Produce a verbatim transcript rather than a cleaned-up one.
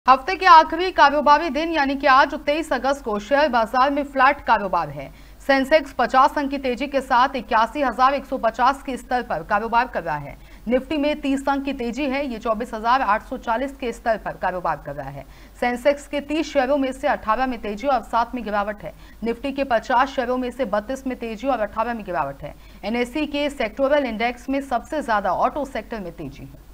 हफ्ते के आखिरी कारोबारी दिन यानी कि आज तेईस अगस्त को शेयर बाजार में फ्लैट कारोबार है। सेंसेक्स पचास अंक की तेजी के साथ इक्यासी हजार एक सौ पचास के स्तर पर कारोबार कर रहा है। निफ्टी में तीस अंक की तेजी है, ये चौबीस हजार आठ सौ चालीस के स्तर पर कारोबार कर रहा है। सेंसेक्स के तीस शेयरों में से अठारह में तेजी और सात में गिरावट है। निफ्टी के पचास शेयरों में से बत्तीस में तेजी और अठारह में गिरावट है। एनएसई के सेक्टोरल इंडेक्स में सबसे ज्यादा ऑटो सेक्टर में तेजी है।